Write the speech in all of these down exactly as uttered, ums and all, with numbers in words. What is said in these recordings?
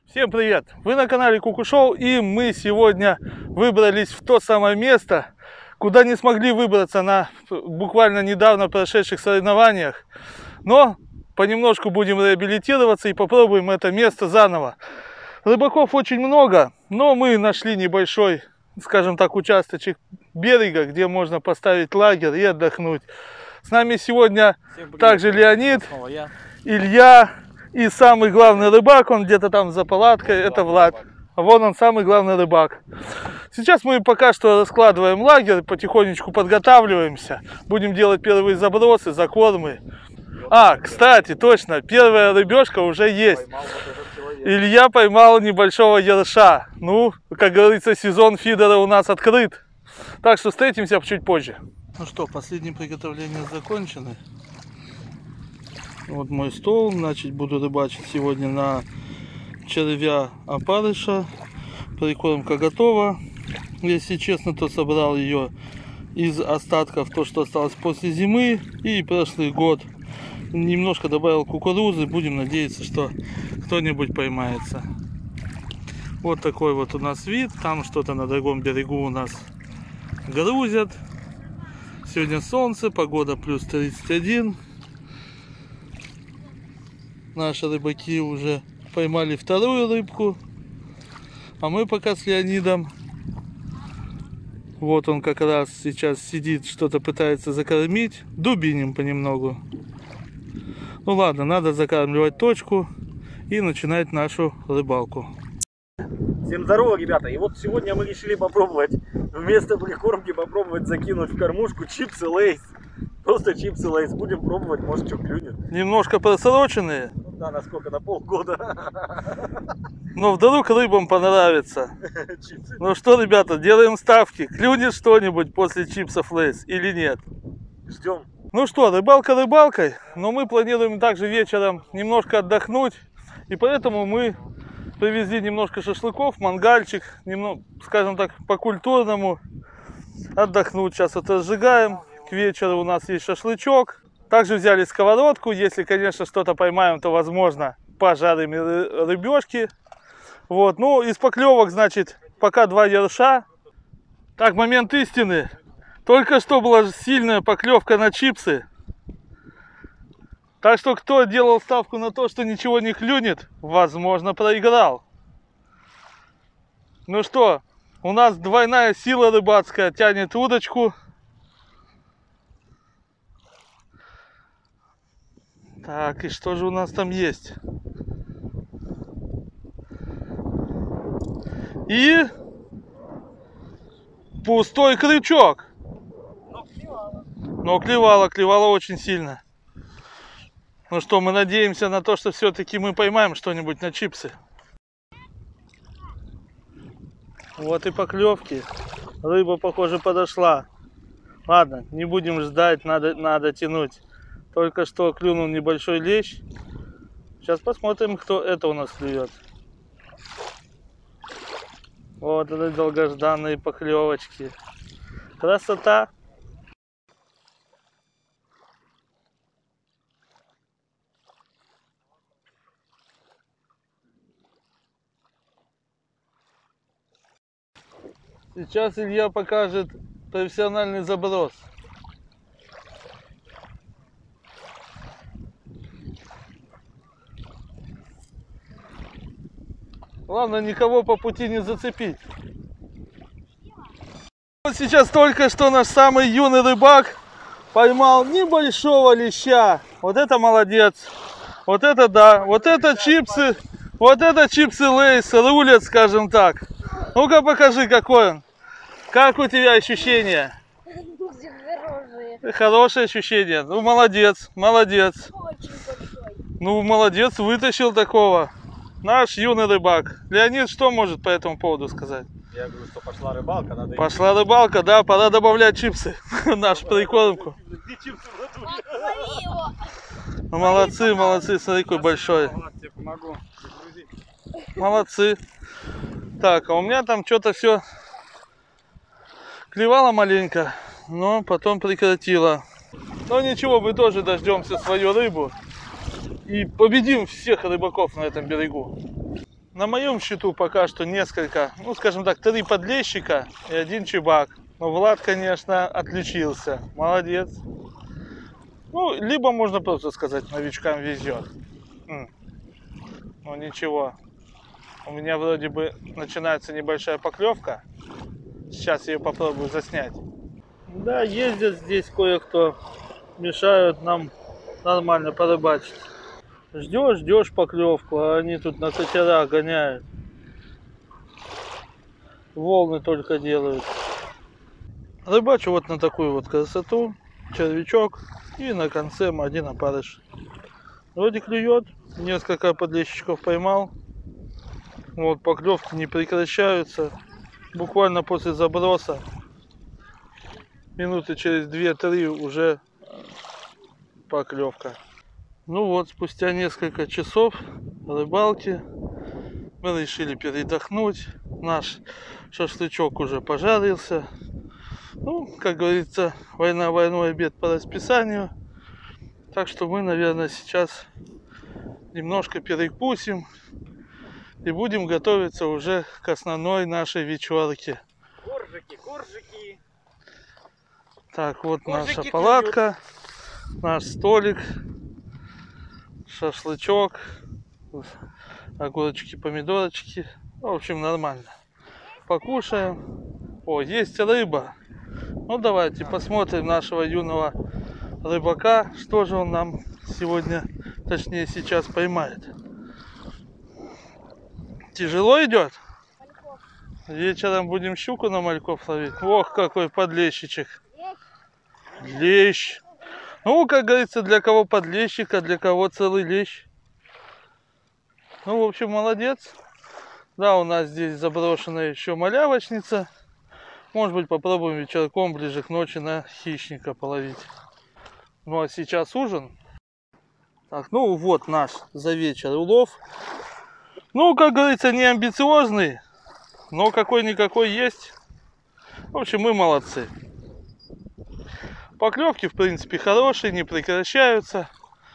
Всем привет! Вы на канале Куку Шоу, и мы сегодня выбрались в то самое место, куда не смогли выбраться на буквально недавно прошедших соревнованиях. Но понемножку будем реабилитироваться и попробуем это место заново. Рыбаков очень много, но мы нашли небольшой, скажем так, участочек берега, где можно поставить лагерь и отдохнуть. С нами сегодня также Леонид, Илья и самый главный рыбак, он где-то там за палаткой, это Влад. Вон он, самый главный рыбак. Сейчас мы пока что раскладываем лагерь, потихонечку подготавливаемся. Будем делать первые забросы, закормы. А, кстати, точно, первая рыбешка уже есть. Илья поймал небольшого ерша. Ну, как говорится, сезон фидера у нас открыт. Так что встретимся чуть позже. Ну что, последние приготовления закончены. Вот мой стол. Значит, буду рыбачить сегодня на червя опарыша. Прикормка готова. Если честно, то собрал ее из остатков, то, что осталось после зимы и прошлый год. Немножко добавил кукурузы. Будем надеяться, что кто-нибудь поймается. Вот такой вот у нас вид. Там что-то на другом берегу у нас грузят. Сегодня солнце, погода плюс тридцать один. Наши рыбаки уже поймали вторую рыбку. А мы пока с Леонидом. Вот он как раз сейчас сидит, что-то пытается закормить. Дубиним понемногу. Ну ладно, надо закармливать точку и начинать нашу рыбалку. Всем здорово, ребята! И вот сегодня мы решили попробовать вместо прикормки попробовать закинуть в кормушку чипсы Лейс. Просто чипсы Лейс. Будем пробовать, может что клюнет. Немножко просроченные. Ну да, насколько, на полгода. Но вдруг рыбам понравится. Ну что, ребята, делаем ставки. Клюнет что-нибудь после чипсов Лейс или нет? Ждем. Ну что, рыбалка рыбалкой, но мы планируем также вечером немножко отдохнуть. И поэтому мы привезли немножко шашлыков, мангальчик, немного, скажем так, по-культурному отдохнуть. Сейчас вот разжигаем. К вечеру у нас есть шашлычок. Также взяли сковородку. Если, конечно, что-то поймаем, то, возможно, пожарим рыбешки. Вот. Ну, из поклевок, значит, пока два ерша. Так, момент истины. Только что была сильная поклевка на чипсы. Так что, кто делал ставку на то, что ничего не клюнет, возможно, проиграл. Ну что, у нас двойная сила рыбацкая тянет удочку. Так, и что же у нас там есть? И пустой крючок. Но клевало. Но клевало, клевало очень сильно. Ну что, мы надеемся на то, что все-таки мы поймаем что-нибудь на чипсы. Вот и поклевки. Рыба, похоже, подошла. Ладно, не будем ждать, надо, надо тянуть. Только что клюнул небольшой лещ. Сейчас посмотрим, кто это у нас клюет. Вот это долгожданные поклевочки. Красота! Сейчас Илья покажет профессиональный заброс. Главное, никого по пути не зацепить. Вот сейчас только что наш самый юный рыбак поймал небольшого леща. Вот это молодец. Вот это да. Вот это чипсы. Вот это чипсы Лейс рулят, скажем так. Ну-ка покажи, какой он. Как у тебя ощущения? Хорошие. Хорошие ощущения. Ну, молодец, молодец. Очень большой. Ну, молодец, вытащил такого. Наш юный рыбак. Леонид, что может по этому поводу сказать? Я говорю, что пошла рыбалка. Надо пошла идти. Рыбалка, да, пора добавлять чипсы. Нашу прикормку. Ну, молодцы, молодцы, смотри, какой большой. Молодцы. Так, а у меня там что-то все клевало маленько, но потом прекратило. Но ничего, мы тоже дождемся свою рыбу и победим всех рыбаков на этом берегу. На моем счету пока что несколько, ну скажем так, три подлещика и один чебак. Но Влад, конечно, отличился. Молодец. Ну, либо можно просто сказать, новичкам везет. Ну ничего. У меня вроде бы начинается небольшая поклевка. Сейчас я ее попробую заснять. Да, ездят здесь кое-кто. Мешают нам нормально порыбачить. Ждешь, ждешь поклевку, а они тут на катерах гоняют. Волны только делают. Рыбачу вот на такую вот красоту. Червячок. И на конце один опарыш. Вроде клюет. Несколько подлещиков поймал. Вот, поклевки не прекращаются. Буквально после заброса. Минуты через две-три уже поклевка. Ну вот, спустя несколько часов рыбалки мы решили передохнуть. Наш шашлычок уже пожарился. Ну, как говорится, война войной, обед по расписанию. Так что мы, наверное, сейчас немножко перекусим и будем готовиться уже к основной нашей вечерке. Коржики, коржики. Так, вот Коржики наша палатка, клюют. Наш столик, шашлычок, огурчики, помидорочки. В общем, нормально. Покушаем. О, есть рыба. Ну, давайте посмотрим нашего юного рыбака, что же он нам сегодня, точнее сейчас, поймает. Тяжело идет? Вечером будем щуку на мальков ловить. Ох, какой подлещичек. Лещ. Ну, как говорится, для кого подлещик, а для кого целый лещ. Ну, в общем, молодец. Да, у нас здесь заброшенная еще малявочница. Может быть, попробуем вечерком ближе к ночи на хищника половить. Ну, а сейчас ужин. Так, ну вот наш за вечер улов. Ну, как говорится, не амбициозный, но какой-никакой есть. В общем, мы молодцы. Поклевки, в принципе, хорошие, не прекращаются.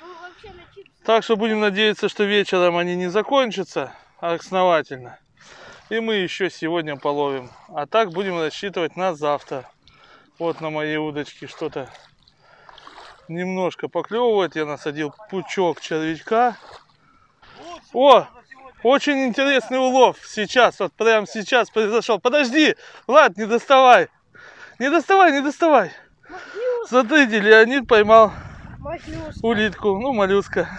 Так что будем надеяться, что вечером они не закончатся основательно. И мы еще сегодня половим. А так будем рассчитывать на завтра. Вот на моей удочке что-то немножко поклевывает. Я насадил пучок червячка. О! Очень интересный улов сейчас, вот прямо сейчас произошел. Подожди, Влад, не доставай. Не доставай, не доставай. Моллюск. Смотрите, Леонид поймал моллюска. Улитку, ну моллюска.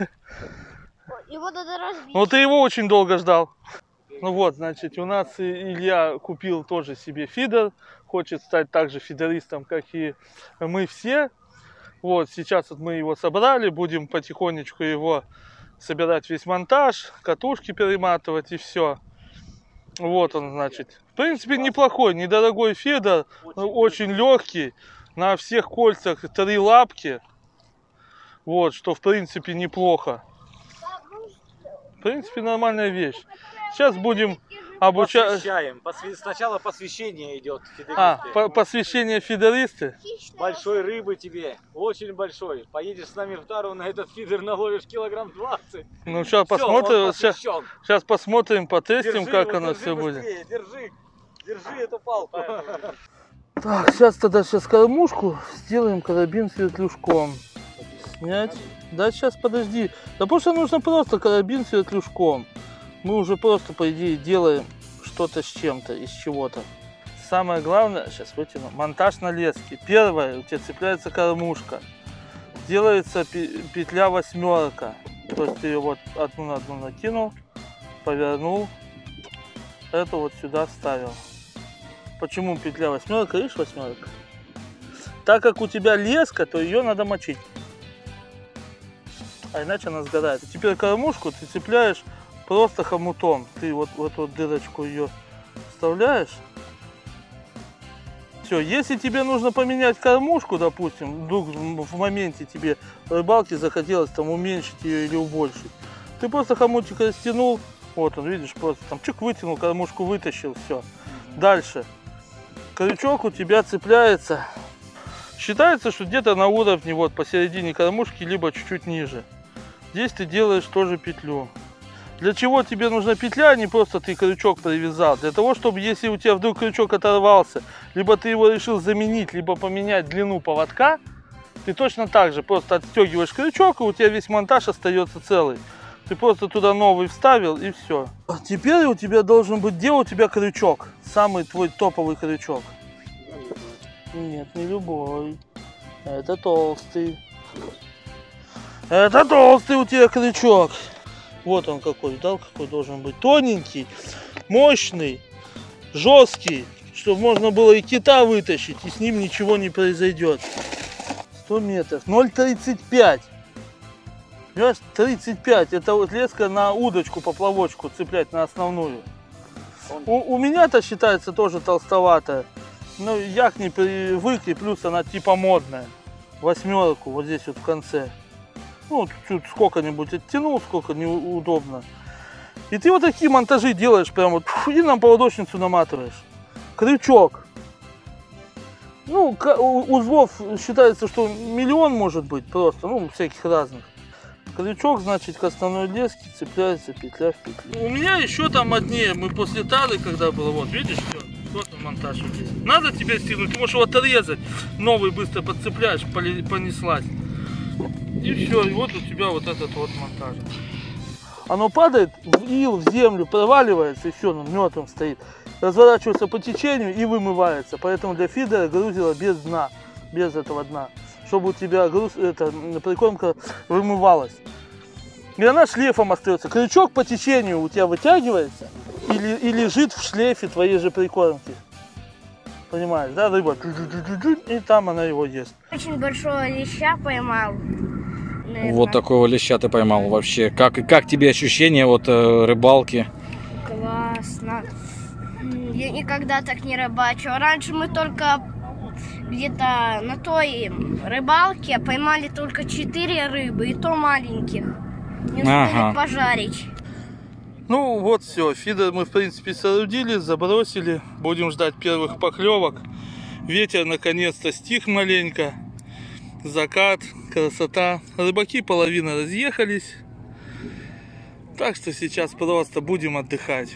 Его надо разбить. Ну ты его очень долго ждал. Ну вот, значит, у нас Илья купил тоже себе фидер. Хочет стать также фидеристом, как и мы все. Вот, сейчас вот мы его собрали, будем потихонечку его собирать, весь монтаж, катушки перематывать и все. Вот он, значит. В принципе, неплохой, недорогой фидер, очень, очень легкий. На всех кольцах три лапки. Вот, что в принципе неплохо. В принципе, нормальная вещь. Сейчас будем обучать. Посвящаем. Посвя... Сначала посвящение идет. А, по посвящение фидеристы. Большой рыбы тебе, очень большой. Поедешь с нами в тару, на этот фидер наловишь килограмм двадцать. Ну сейчас посмотрим, сейчас, сейчас посмотрим, потестим, держи, как оно все будет. Держи, держи эту палку. Так, сейчас тогда сейчас кормушку сделаем карабин с вертлюжком. Снять. Да, сейчас подожди. Да потому что нужно просто карабин с вертлюжком. Мы уже просто, по идее, делаем что-то с чем-то, из чего-то. Самое главное, сейчас вытяну, монтаж на леске. Первое, у тебя цепляется кормушка. Делается петля восьмерка. То есть ты ее вот одну на одну накинул, повернул, эту вот сюда вставил. Почему петля восьмерка? Видишь, восьмерка? Так как у тебя леска, то ее надо мочить. А иначе она сгорает. И теперь кормушку ты цепляешь просто хомутом. Ты вот в эту вот дырочку ее вставляешь. Все, если тебе нужно поменять кормушку, допустим, вдруг в моменте тебе рыбалке захотелось там уменьшить ее или убольшить, ты просто хомутик растянул, вот он, видишь, просто там чик вытянул, кормушку вытащил, все. Дальше. Крючок у тебя цепляется. Считается, что где-то на уровне вот посередине кормушки, либо чуть-чуть ниже. Здесь ты делаешь тоже петлю. Для чего тебе нужна петля, а не просто ты крючок привязал? Для того, чтобы если у тебя вдруг крючок оторвался, либо ты его решил заменить, либо поменять длину поводка, ты точно так же просто отстегиваешь крючок, и у тебя весь монтаж остается целый. Ты просто туда новый вставил, и все. Теперь у тебя должен быть, где у тебя крючок? Самый твой топовый крючок. Нет, не любой. Это толстый. Это толстый у тебя крючок. Вот он какой, да, какой должен быть. Тоненький, мощный, жесткий, чтобы можно было и кита вытащить, и с ним ничего не произойдет. сто метров, ноль тридцать пять. Понимаешь, тридцать пять, это вот леска на удочку, поплавочку цеплять на основную. У, у меня-то считается тоже толстоватая. Но я к ней привык, и плюс она типа модная. Восьмерку вот здесь вот в конце. Ну, чуть сколько-нибудь оттянул, сколько неудобно. И ты вот такие монтажи делаешь, прям вот, и на поводочницу наматываешь. Крючок. Ну, узлов считается, что миллион может быть просто, ну, всяких разных. Крючок, значит, к основной леске цепляется петля в петлю. У меня еще там одни, мы после тары, когда было, вот, видишь, все, вот он монтаж вот здесь. Надо тебе стянуть, ты можешь его отрезать, новый быстро подцепляешь, понеслась. И все, и вот у тебя вот этот вот монтаж. Оно падает в ил, в землю, проваливается, и все, он мертвым стоит. Разворачивается по течению и вымывается. Поэтому для фидера грузила без дна, без этого дна. Чтобы у тебя груз, это, прикормка вымывалась. И она шлейфом остается. Крючок по течению у тебя вытягивается или, и лежит в шлейфе твоей же прикормки. Понимаешь, да, рыба? И там она его ест. Очень большого леща поймал. Наверное. Вот такого леща ты поймал вообще. Как, как тебе ощущения от э, рыбалки? Классно. Я никогда так не рыбачил. Раньше мы только где-то на той рыбалке поймали только четыре рыбы, и то маленьких. Не успели ага. пожарить. Ну вот все, фидер мы в принципе соорудили, забросили. Будем ждать первых поклевок. Ветер наконец-то стих маленько. Закат, красота. Рыбаки половина разъехались. Так что сейчас просто будем отдыхать.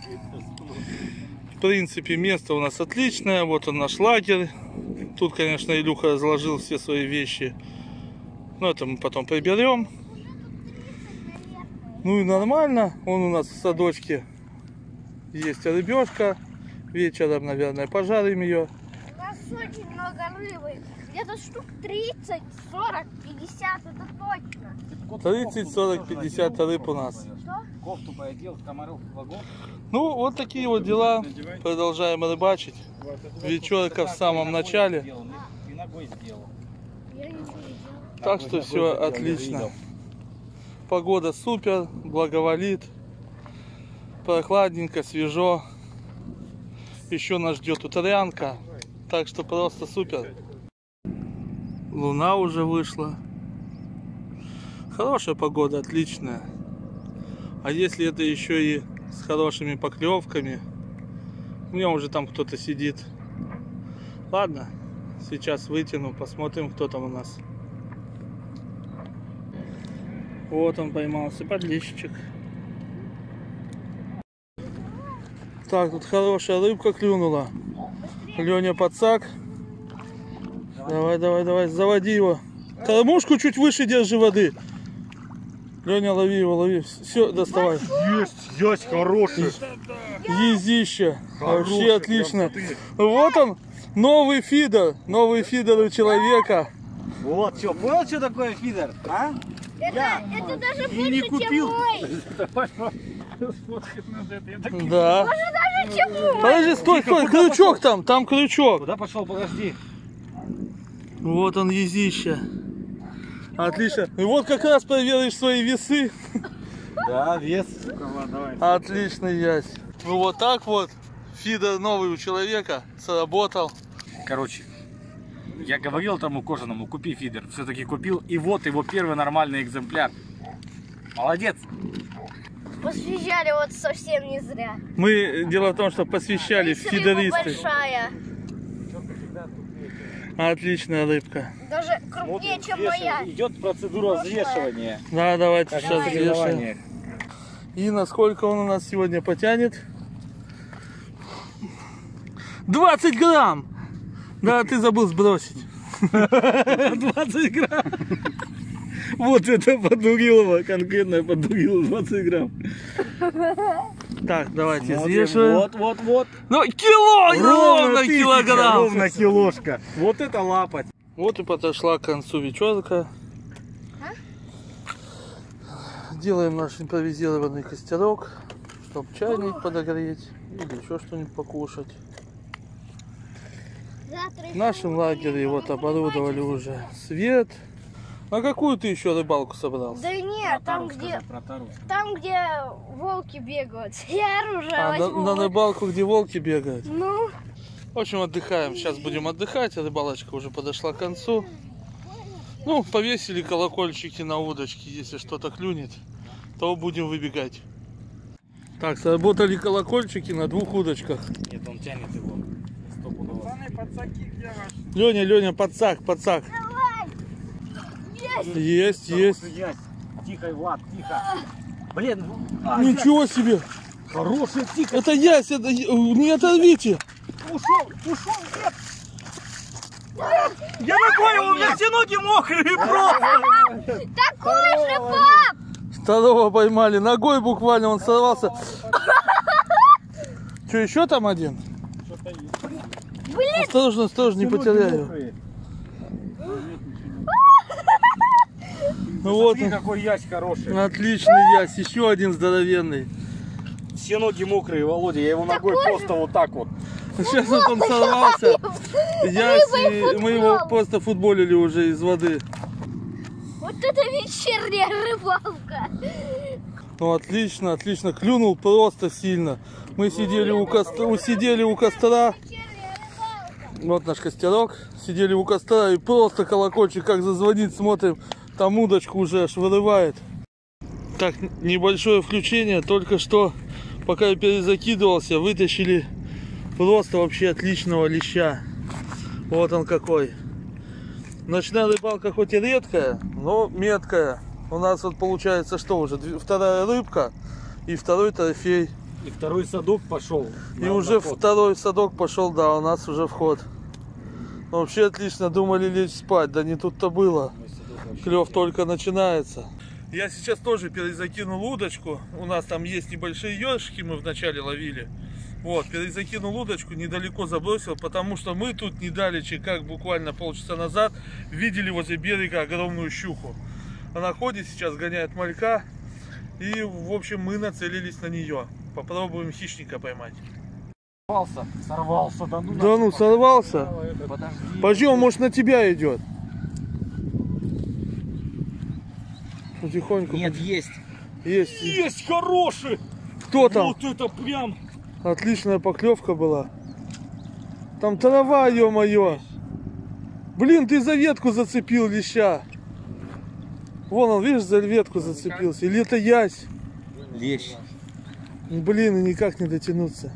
В принципе, место у нас отличное. Вот он наш лагерь. Тут, конечно, Илюха разложил все свои вещи. Но это мы потом приберем. Ну и нормально. Он у нас в садочке есть рыбешка. Вечером, наверное, пожарим ее. У нас очень много рыбы. Где-то штук тридцать, сорок, пятьдесят, это точно. тридцать, сорок, пятьдесят рыб у нас. Что? Кофту поодел, комаров в вагон. Ну, вот такие вот дела. Продолжаем рыбачить. Вечерка в самом начале. И ногой сделал. Так что все отлично. Погода супер, благоволит. Прохладненько, свежо. Еще нас ждет утрянка. Так что просто супер. Луна уже вышла. Хорошая погода, отличная. А если это еще и с хорошими поклевками? У меня уже там кто-то сидит. Ладно, сейчас вытяну, посмотрим, кто там у нас. Вот он поймался, подлещик. Так, тут хорошая рыбка клюнула. Леня Пацак. Давай, давай, давай, заводи его. Кормушку чуть выше держи воды. Леня, лови его, лови. Все, доставай. Есть, есть, хороший. Езище. Вообще отлично. Вот он, новый фидер. Новый фидер у человека. Вот, что, понял, что такое фидер? А? Это, Я это даже и больше, не чем купил. мой. Да. Даже, даже чем мой. Подожди, стой, стой, крючок там, там крючок. Куда пошел, подожди. Вот он, езище. Отлично. И вот как раз проверишь свои весы. Да, вес. Давай. Отличный ясь. Ну вот так вот. Фидер новый у человека. Сработал. Короче, я говорил тому кожаному, купи фидер. Все-таки купил. И вот его первый нормальный экземпляр. Молодец. Посвящали вот совсем не зря. Мы, дело в том, что посвящали Если фидеристы. большая. Отличная рыбка. Даже крупнее, чем моя. Идет процедура взвешивания. Да, давайте сейчас взвешиваем. И насколько он у нас сегодня потянет? двадцать грамм! Да, ты забыл сбросить. двадцать грамм. Вот это подурилово, конкретно подурило двадцать грамм. Так, давайте Смотрим. взвешиваем. Вот, вот, вот. Ну, кило, ровно тысяча, килограмм. ровно килошка. Вот это лапать. Вот и подошла к концу вечерка. Делаем наш импровизированный костерок, чтобы чайник подогреть или еще что-нибудь покушать. В нашем лагере вот оборудовали уже свет. А какую ты еще рыбалку собрался? Да нет, там где, там где волки бегают. Я оружие А, на, возьму. на рыбалку, где волки бегают. Ну, В общем, отдыхаем. Сейчас будем отдыхать. Рыбалочка уже подошла к концу. Ну, повесили колокольчики на удочки. Если что-то клюнет, то будем выбегать. Так, сработали колокольчики на двух удочках. Нет, он тянет его. Пацаны, подсаки, где ваш? Леня, Леня, подсак, подсак. Есть, есть. Тихо, Влад, тихо. Блин, а, Ничего себе! хороший, тихо. Это ясь, это... не оторвите! Ушел, ушел, нет. Я не понял, у меня все ноги мокрые просто. такой же, пап! Второго поймали. Ногой буквально он сорвался. Что, еще там один? Блин, Осторожно, осторожно, не потеряю. Ну вот Смотри, он. какой ясь хороший. Отличный ясь. Еще один здоровенный. Все ноги мокрые, Володя. Я его ногой Такой просто вот так вот. Сейчас вот он сорвался. Ясь, и мы его просто футболили уже из воды. вот это вечерняя рыбалка. Ну отлично, отлично. Клюнул просто сильно. Мы сидели у костра, сидели у костра. Вот наш костерок. Сидели у костра и просто колокольчик как зазвонит, смотрим. Там удочку уже аж вырывает. Так, небольшое включение. Только что, пока я перезакидывался, вытащили просто вообще отличного леща. Вот он какой. Ночная рыбалка хоть и редкая, но меткая. У нас вот получается что уже? Вторая рыбка и второй трофей. И второй садок пошел. И уже второй садок пошел, да, у нас уже вход. Вообще отлично, думали лечь спать, да не тут-то было. Клев только начинается. Я сейчас тоже перезакинул удочку. У нас там есть небольшие ёршики, мы вначале ловили. Вот, перезакинул удочку, недалеко забросил, потому что мы тут недалече, как буквально полчаса назад, видели возле берега огромную щуку. Она ходит сейчас, гоняет малька. И, в общем, мы нацелились на нее. Попробуем хищника поймать. Сорвался, сорвался, да ну. Да ну, сорвался? Подожди. Почему, может, на тебя идет? Потихоньку. Нет, есть. Есть. Есть хороший. Кто там? Вот это прям. Отличная поклевка была. Там трава, ё-моё. Блин, ты за ветку зацепил леща. Вон он, видишь, за ветку зацепился. Или это ясь? Лещ. Блин, и никак не дотянуться.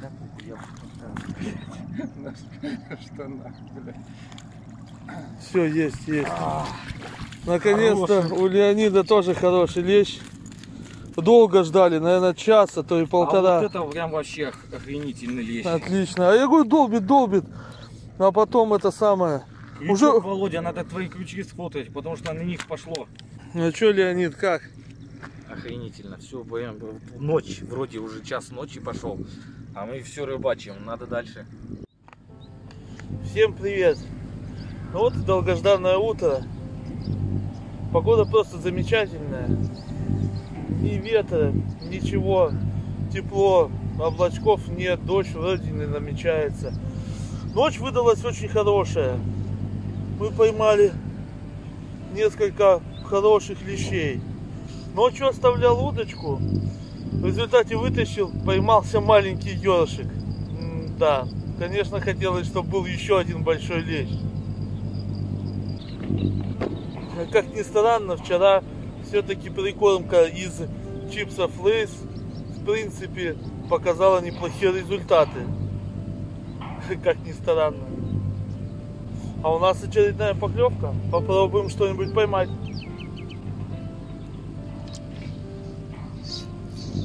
Все, есть, есть. Наконец-то у Леонида тоже хороший лещ. Долго ждали, наверное, часа, то и полтора. А вот это прям вообще охренительный лещ. Отлично. А я говорю, долбит, долбит. А потом это самое. Крючок, Уже... Володя, надо твои крючки сфотать, потому что на них пошло. Ну что, Леонид, как? Охренительно. Все, ночь, вроде уже час ночи пошел. А мы все рыбачим, надо дальше. Всем привет. Ну вот и долгожданное утро. Погода просто замечательная. Ни ветра, ничего. Тепло, облачков нет, дождь вроде не намечается. Ночь выдалась очень хорошая. Мы поймали несколько хороших лещей. Ночью оставлял удочку. В результате вытащил, поймался маленький ёршик. Да, конечно, хотелось, чтобы был еще один большой лещ. Как ни странно, вчера все-таки прикормка из чипсов Лейс в принципе показала неплохие результаты. Как ни странно. А у нас очередная поклевка. Попробуем что-нибудь поймать.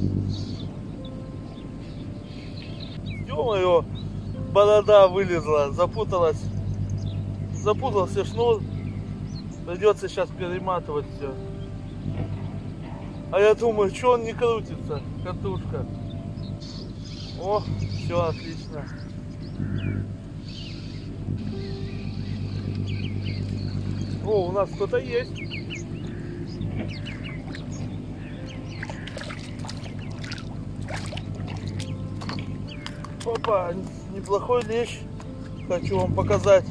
ё-моё, борода вылезла, запуталась. Запутался шнур. Придется сейчас перематывать все. А я думаю, что он не крутится, катушка. О, все отлично. О, у нас кто-то есть. Опа, неплохой лещ. Хочу вам показать.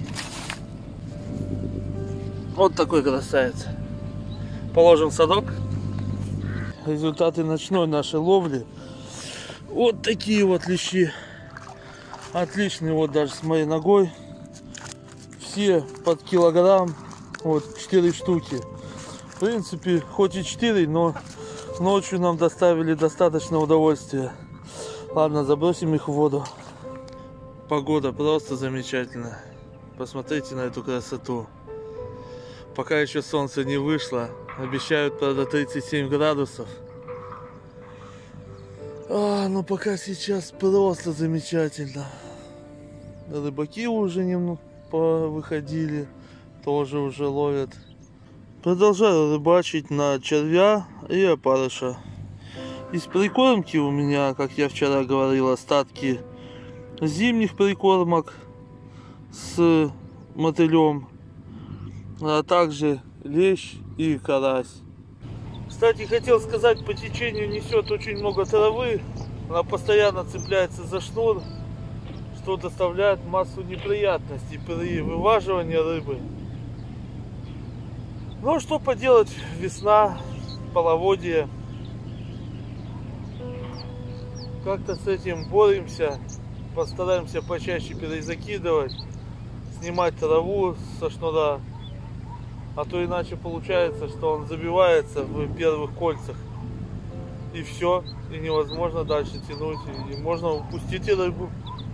Вот такой красавец. Положим садок. Результаты ночной нашей ловли. Вот такие вот лещи. Отличные, вот даже с моей ногой. Все под килограмм. Вот четыре штуки. В принципе, хоть и четыре, но ночью нам доставили достаточно удовольствия. Ладно, забросим их в воду. Погода просто замечательная. Посмотрите на эту красоту. Пока еще солнце не вышло. Обещают, правда, тридцать семь градусов. А, но пока сейчас просто замечательно. Рыбаки уже немного выходили. Тоже уже ловят. Продолжаю рыбачить на червя и опарыша. Из прикормки у меня, как я вчера говорил, остатки зимних прикормок с мотылем, а также лещ и карась. Кстати, хотел сказать, по течению несет очень много травы. Она постоянно цепляется за шнур, что доставляет массу неприятностей при вываживании рыбы. Ну, что поделать, весна, половодье. Как-то с этим боремся. Постараемся почаще перезакидывать, снимать траву со шнура. А то иначе получается, что он забивается в первых кольцах. И все, и невозможно дальше тянуть. И можно упустить и рыбу.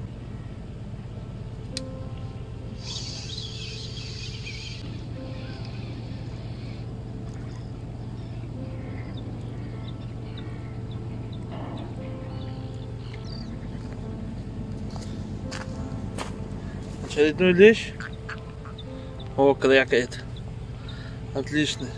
Очередной лещ. О, крякает. Отлично.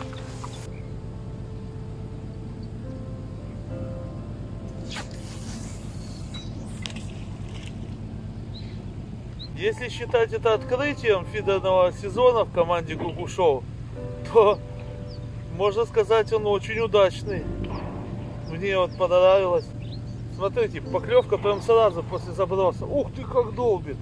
Если считать это открытием фидерного сезона в команде Куку Шоу, то можно сказать, он очень удачный. Мне вот понравилось. Смотрите, поклевка прям сразу после заброса. Ух ты, как долбит!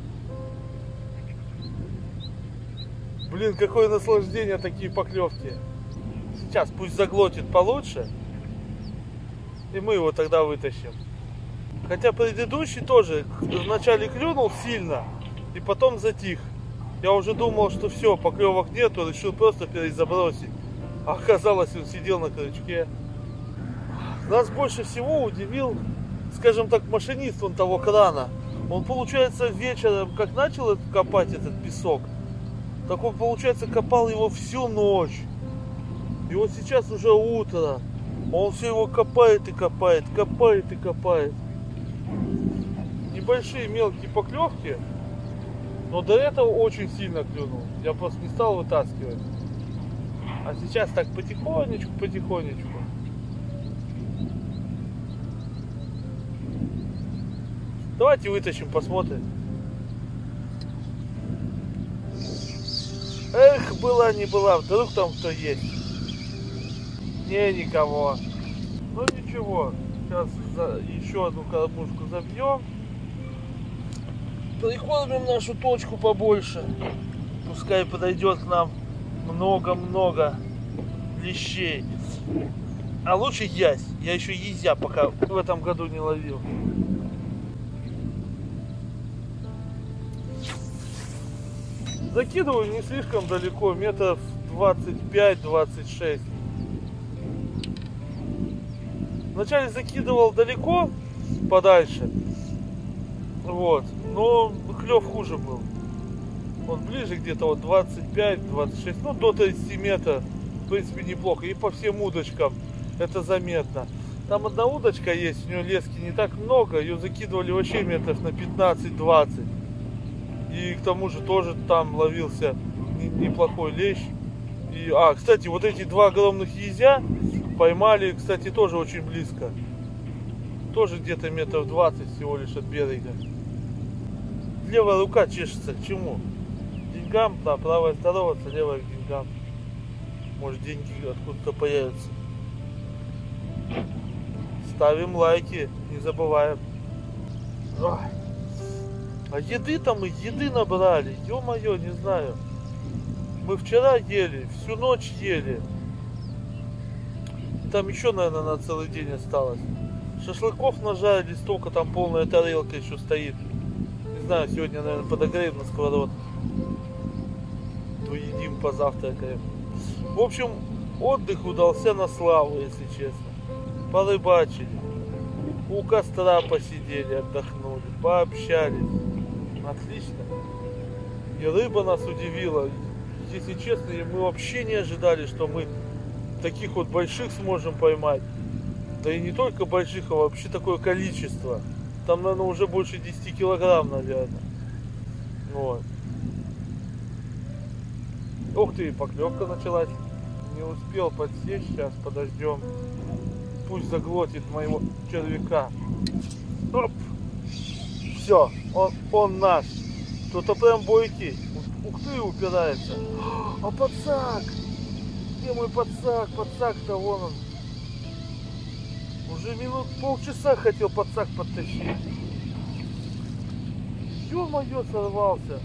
Блин, какое наслаждение такие поклевки. Сейчас пусть заглотит получше. И мы его тогда вытащим. Хотя предыдущий тоже вначале клюнул сильно. И потом затих. Я уже думал, что все, поклевок нету. Решил просто перезабросить. А оказалось, он сидел на крючке. Нас больше всего удивил, скажем так, машинист он того крана. Он, получается, вечером, как начал копать этот песок, так он, получается, копал его всю ночь. И вот сейчас уже утро. Он все его копает и копает, копает и копает. Небольшие мелкие поклевки. Но до этого очень сильно клюнул. Я просто не стал вытаскивать. А сейчас так потихонечку, потихонечку. Давайте вытащим, посмотрим. Эх, была не была, вдруг там кто есть. Не, никого. Ну ничего, сейчас за, еще одну кормушку забьем. Прикормим нашу точку побольше. Пускай подойдет к нам много-много лещей. А лучше ясь. Я еще езя пока в этом году не ловил. Закидываю не слишком далеко, метров двадцать пять — двадцать шесть. Вначале закидывал далеко, подальше. Вот. Но клев хуже был. Вот ближе где-то вот двадцать пять — двадцать шесть, ну до тридцати метров. В принципе неплохо. И по всем удочкам это заметно. Там одна удочка есть, у нее лески не так много, ее закидывали вообще метров на пятнадцать-двадцать. И к тому же тоже там ловился неплохой лещ. И, а, кстати, вот эти два огромных езя поймали, кстати, тоже очень близко. Тоже где-то метров двадцать всего лишь от берега. Левая рука чешется к чему? К деньгам, да, правая здороваться, левая к деньгам. Может, деньги откуда-то появятся. Ставим лайки, не забываем. Ой. А еды там мы еды набрали, ё-моё, не знаю. Мы вчера ели, всю ночь ели. Там еще, наверное, на целый день осталось. Шашлыков нажарили, столько, там полная тарелка еще стоит. Не знаю, сегодня, наверное, подогреем на сковородке. Поедим, позавтракаем. В общем, отдых удался на славу, если честно. Порыбачили, у костра посидели, отдохнули, пообщались. Отлично. И рыба нас удивила. Если честно, мы вообще не ожидали, что мы таких вот больших сможем поймать. Да и не только больших, а вообще такое количество. Там, наверное, уже больше десяти килограмм, наверное. Вот. Ух ты, поклевка началась. Не успел подсечь, сейчас подождем. Пусть заглотит моего червяка. Оп. Все, он, он наш. Кто-то прям бойкий. Ух ты, упирается. А подсак! Где мой подсак? Подсак-то вон он. Уже минут полчаса хотел подсак подтащить. Ё-моё, сорвался.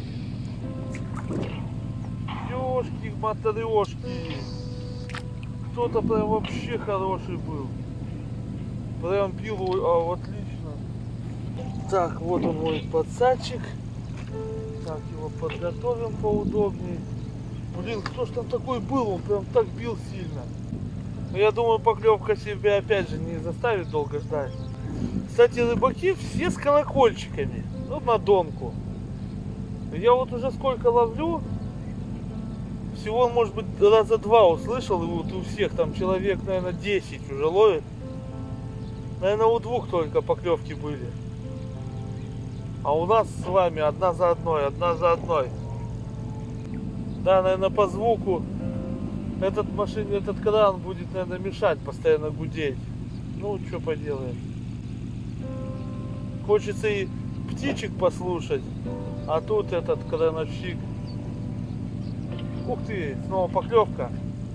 Ёшки, матрешки. Кто-то прям вообще хороший был. Прям пил, а, отлично. Так, вот он мой подсадчик. Так, его подготовим поудобнее. Блин, кто ж там такой был? Он прям так бил сильно. Но я думаю, поклевка себя опять же не заставит долго ждать. Кстати, рыбаки все с колокольчиками. Ну, на донку. Я вот уже сколько ловлю. Всего, может быть, раза два услышал. И вот у всех там человек, наверное, десять уже ловит. Наверное, у двух только поклевки были. А у нас с вами одна за одной, одна за одной. Да, наверное, по звуку этот машин, этот кран будет, наверное, мешать, постоянно гудеть. Ну, что поделаешь. Хочется и птичек послушать, а тут этот крановщик. Ух ты, снова поклевка.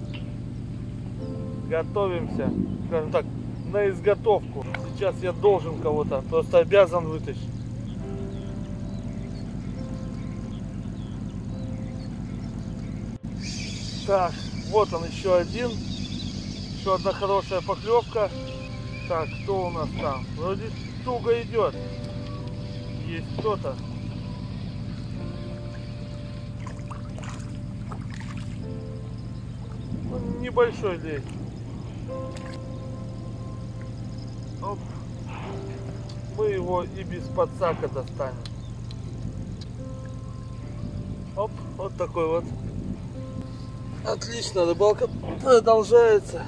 Готовимся, скажем так, на изготовку. Сейчас я должен кого-то, просто обязан вытащить. Так, вот он еще один. Еще одна хорошая поклевка. Так, кто у нас там? Вроде туго идет. Есть кто-то. Ну, небольшой лещ. Оп. Мы его и без подсака достанем. Оп, вот такой вот. Отлично, рыбалка продолжается.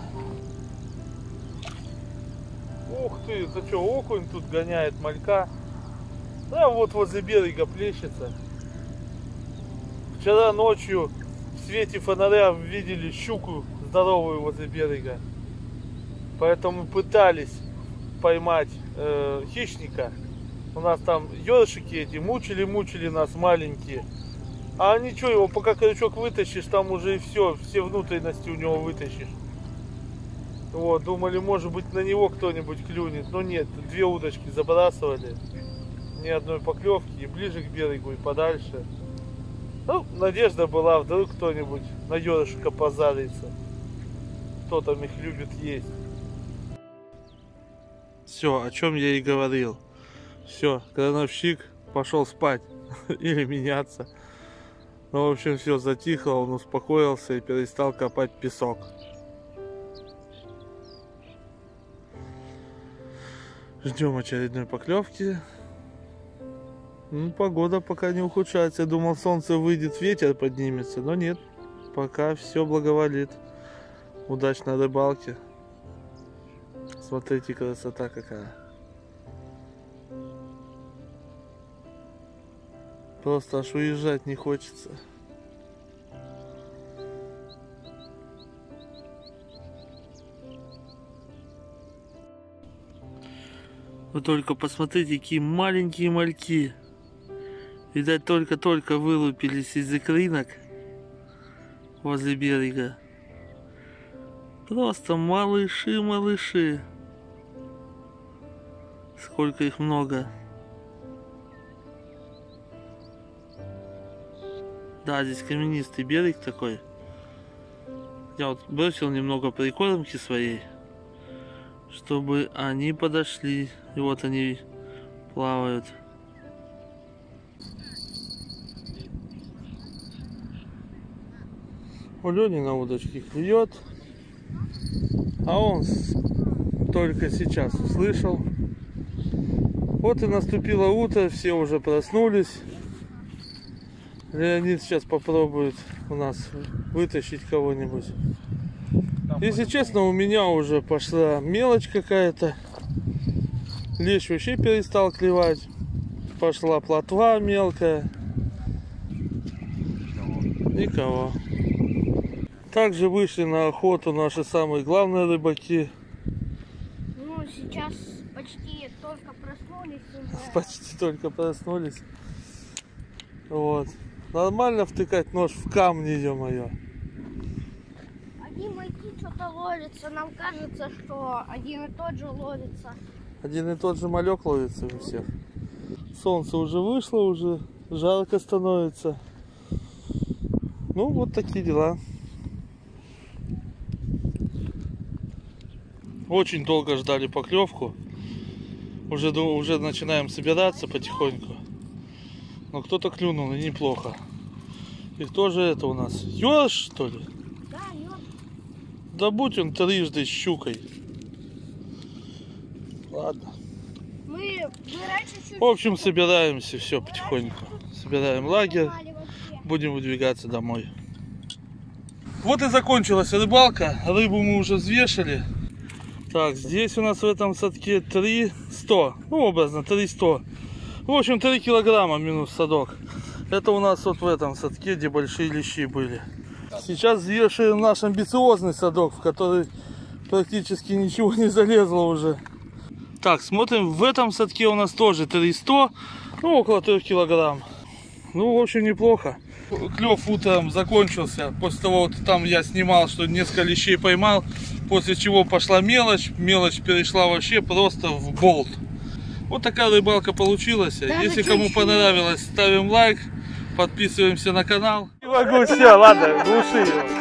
Ух ты, это что, окунь тут гоняет малька? Да, вот возле берега плещется. Вчера ночью в свете фонаря видели щуку здоровую возле берега. Поэтому пытались поймать э, хищника. У нас там ёршики эти мучили-мучили нас маленькие. А ничего, его пока крючок вытащишь, там уже и все, все внутренности у него вытащишь. Вот, думали, может быть, на него кто-нибудь клюнет. Но нет, две удочки забрасывали. Ни одной поклевки, и ближе к берегу, и подальше. Ну, надежда была, вдруг кто-нибудь на ёршика позарится. Кто там их любит есть. Все, о чем я и говорил. Все, крановщик пошел спать или меняться. Ну, в общем, все затихло, он успокоился и перестал копать песок. Ждем очередной поклевки. Ну, погода пока не ухудшается. Я думал, солнце выйдет, ветер поднимется, но нет. Пока все благоволит. Удачной рыбалки. Смотрите, красота какая. Просто аж уезжать не хочется. Вы только посмотрите, какие маленькие мальки. Видать, только-только вылупились из икринок возле берега. Просто малыши-малыши. Сколько их много. Да, здесь каменистый берег такой. Я вот бросил немного прикормки своей, чтобы они подошли. И вот они плавают. У Лёни на удочке клюет, а он только сейчас услышал. Вот и наступило утро, все уже проснулись. Леонид сейчас попробует у нас вытащить кого-нибудь. Если честно, у меня уже пошла мелочь какая-то. Лещ вообще перестал клевать. Пошла плотва мелкая. Никого. Также вышли на охоту наши самые главные рыбаки. Ну, сейчас почти только проснулись уже. Почти только проснулись. Вот. Нормально втыкать нож в камни, ё-моё. Одни мальки что-то ловятся. Нам кажется, что один и тот же ловится. Один и тот же малек ловится у всех. Солнце уже вышло, уже жарко становится. Ну, вот такие дела. Очень долго ждали поклевку. Уже, уже начинаем собираться потихоньку. Но кто-то клюнул, и неплохо. И кто же это у нас? Ёж, что ли? Да, ёж. Да будь он трижды щукой. Ладно. Мы, мы раньше чуть... В общем, собираемся все потихоньку. Собираем лагерь. Будем выдвигаться домой. Вот и закончилась рыбалка. Рыбу мы уже взвешали. Так, здесь у нас в этом садке три сто. Ну, образно, три сто. В общем, три килограмма минус садок. Это у нас вот в этом садке, где большие лещи были. Сейчас взвешиваем наш амбициозный садок, в который практически ничего не залезло уже. Так, смотрим, в этом садке у нас тоже три сто. Ну, около трёх килограмм. Ну, в общем, неплохо. Клев утром закончился. После того, вот там я снимал, что несколько лещей поймал. После чего пошла мелочь. Мелочь перешла вообще просто в болт. Вот такая рыбалка получилась. Даже Если кому чуть-чуть. понравилось, ставим лайк. Подписываемся на канал. Не могу, все, ладно, глуши его.